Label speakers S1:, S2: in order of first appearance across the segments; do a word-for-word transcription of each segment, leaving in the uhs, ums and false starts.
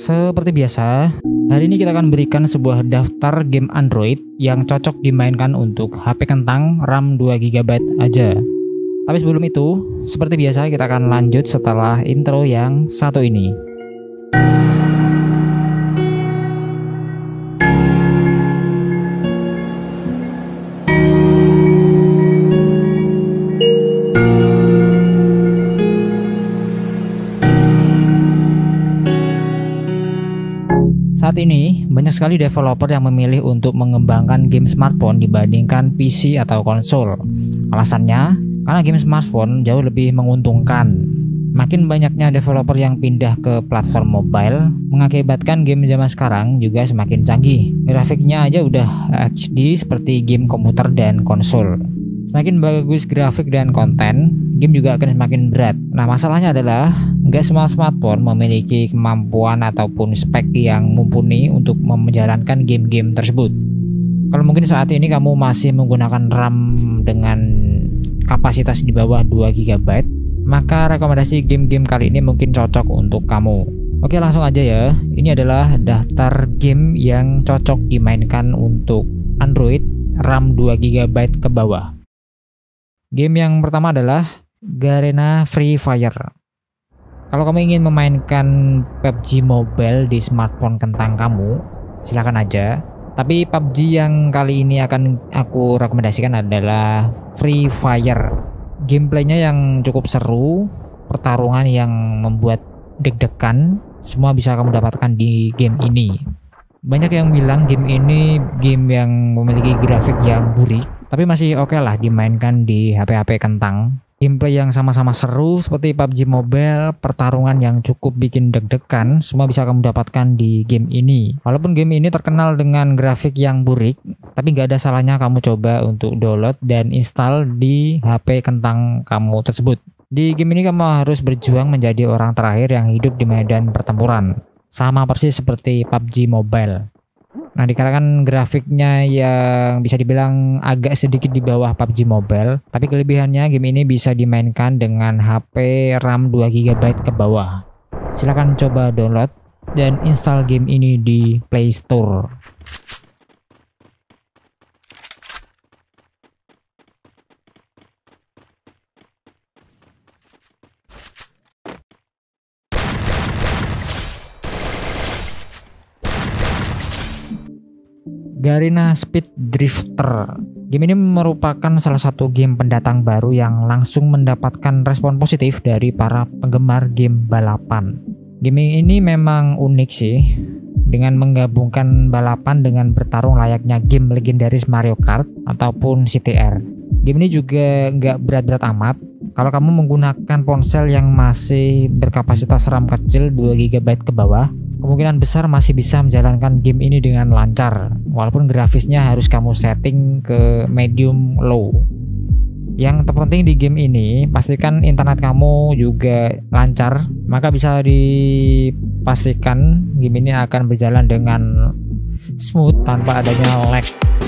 S1: Seperti biasa, hari ini kita akan berikan sebuah daftar game Android yang cocok dimainkan untuk H P kentang RAM dua giga byte aja. Tapi sebelum itu, seperti biasa kita akan lanjut setelah intro yang satu ini. Saat ini, banyak sekali developer yang memilih untuk mengembangkan game smartphone dibandingkan P C atau konsol. Alasannya, karena game smartphone jauh lebih menguntungkan. Makin banyaknya developer yang pindah ke platform mobile, mengakibatkan game zaman sekarang juga semakin canggih. Grafiknya aja udah H D seperti game komputer dan konsol. Semakin bagus grafik dan konten, game juga akan semakin berat. Nah, masalahnya adalah nggak semua smartphone memiliki kemampuan ataupun spek yang mumpuni untuk menjalankan game-game tersebut. Kalau mungkin saat ini kamu masih menggunakan RAM dengan kapasitas di bawah dua giga byte, maka rekomendasi game-game kali ini mungkin cocok untuk kamu. Oke, langsung aja ya. Ini adalah daftar game yang cocok dimainkan untuk Android RAM dua giga byte ke bawah. Game yang pertama adalah Garena Free Fire. Kalau kamu ingin memainkan P U B G Mobile di smartphone kentang kamu, silakan aja. Tapi P U B G yang kali ini akan aku rekomendasikan adalah Free Fire. Gameplaynya yang cukup seru, pertarungan yang membuat deg-degan, semua bisa kamu dapatkan di game ini. Banyak yang bilang game ini game yang memiliki grafik yang burik, tapi masih oke okay lah dimainkan di H P H P kentang. Gameplay yang sama-sama seru seperti P U B G Mobile, pertarungan yang cukup bikin deg-degan, semua bisa kamu dapatkan di game ini. Walaupun game ini terkenal dengan grafik yang burik, tapi nggak ada salahnya kamu coba untuk download dan install di H P kentang kamu tersebut. Di game ini kamu harus berjuang menjadi orang terakhir yang hidup di medan pertempuran. Sama persis seperti P U B G Mobile. Nah, dikarenakan grafiknya yang bisa dibilang agak sedikit di bawah P U B G Mobile, tapi kelebihannya game ini bisa dimainkan dengan H P RAM dua giga byte ke bawah. Silahkan coba download dan install game ini di Play Store. Garena Speed Drifter. Game ini merupakan salah satu game pendatang baru yang langsung mendapatkan respon positif dari para penggemar game balapan. Game ini memang unik sih, dengan menggabungkan balapan dengan bertarung layaknya game legendaris Mario Kart ataupun C T R. Game ini juga nggak berat-berat amat. Kalau kamu menggunakan ponsel yang masih berkapasitas RAM kecil dua giga byte ke bawah, kemungkinan besar masih bisa menjalankan game ini dengan lancar, walaupun grafisnya harus kamu setting ke medium low. Yang terpenting di game ini, pastikan internet kamu juga lancar, maka bisa dipastikan game ini akan berjalan dengan smooth tanpa adanya lag.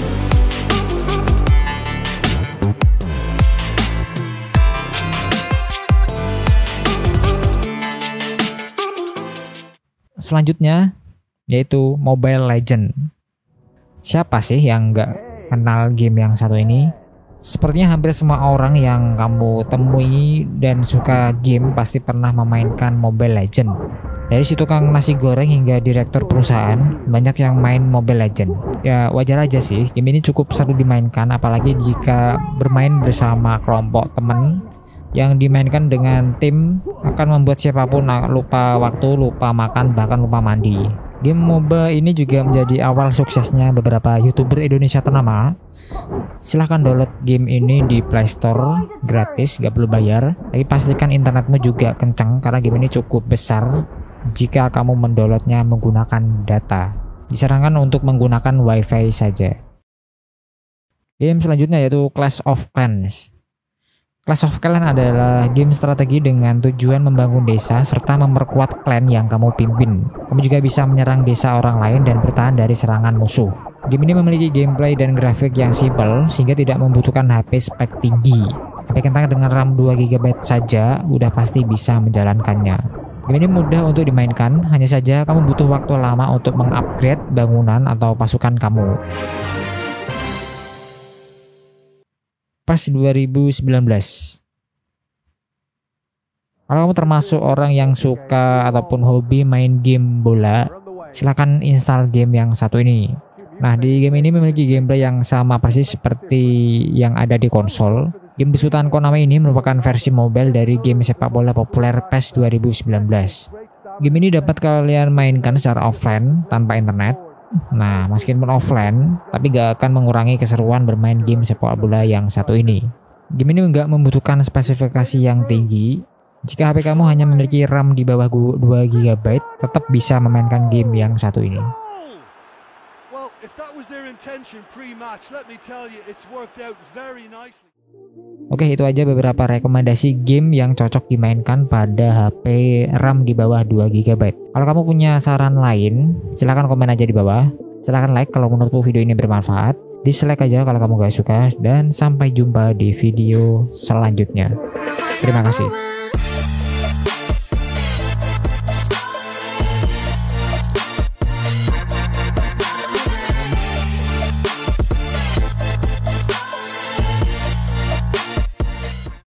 S1: Selanjutnya yaitu Mobile Legends. Siapa sih yang nggak kenal game yang satu ini? Sepertinya hampir semua orang yang kamu temui dan suka game pasti pernah memainkan Mobile Legends. Dari si tukang nasi goreng hingga direktur perusahaan, banyak yang main Mobile Legends. Ya wajar aja sih, game ini cukup seru dimainkan, apalagi jika bermain bersama kelompok teman. Yang dimainkan dengan tim akan membuat siapapun lupa waktu, lupa makan, bahkan lupa mandi. Game MOBA ini juga menjadi awal suksesnya beberapa YouTuber Indonesia ternama. Silahkan download game ini di Play Store gratis, gak perlu bayar. Tapi pastikan internetmu juga kencang karena game ini cukup besar jika kamu mendownloadnya menggunakan data. Disarankan untuk menggunakan WiFi saja. Game selanjutnya yaitu Clash of Clans. Clash of Clans adalah game strategi dengan tujuan membangun desa serta memperkuat klan yang kamu pimpin. Kamu juga bisa menyerang desa orang lain dan bertahan dari serangan musuh. Game ini memiliki gameplay dan grafik yang simpel sehingga tidak membutuhkan H P spek tinggi. H P kentang dengan RAM dua giga byte saja udah pasti bisa menjalankannya. Game ini mudah untuk dimainkan, hanya saja kamu butuh waktu lama untuk mengupgrade bangunan atau pasukan kamu. PES dua ribu sembilan belas. Kalau kamu termasuk orang yang suka ataupun hobi main game bola, silahkan install game yang satu ini. Nah, di game ini memiliki gameplay yang sama persis seperti yang ada di konsol. Game besutan Konami ini merupakan versi mobile dari game sepak bola populer PES dua ribu sembilan belas. Game ini dapat kalian mainkan secara offline tanpa internet. Nah, meskipun offline, tapi gak akan mengurangi keseruan bermain game sepak bola yang satu ini. Game ini nggak membutuhkan spesifikasi yang tinggi. Jika H P kamu hanya memiliki RAM di bawah dua giga byte, tetap bisa memainkan game yang satu ini. Oke, itu aja beberapa rekomendasi game yang cocok dimainkan pada H P RAM di bawah dua giga byte. Kalau kamu punya saran lain, silahkan komen aja di bawah. Silahkan like kalau menurutmu video ini bermanfaat. Dislike aja kalau kamu gak suka. Dan sampai jumpa di video selanjutnya. Terima kasih.